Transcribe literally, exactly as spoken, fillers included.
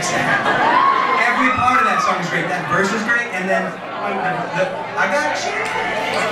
Every part of that song is great. That verse is great, and then the, I got you.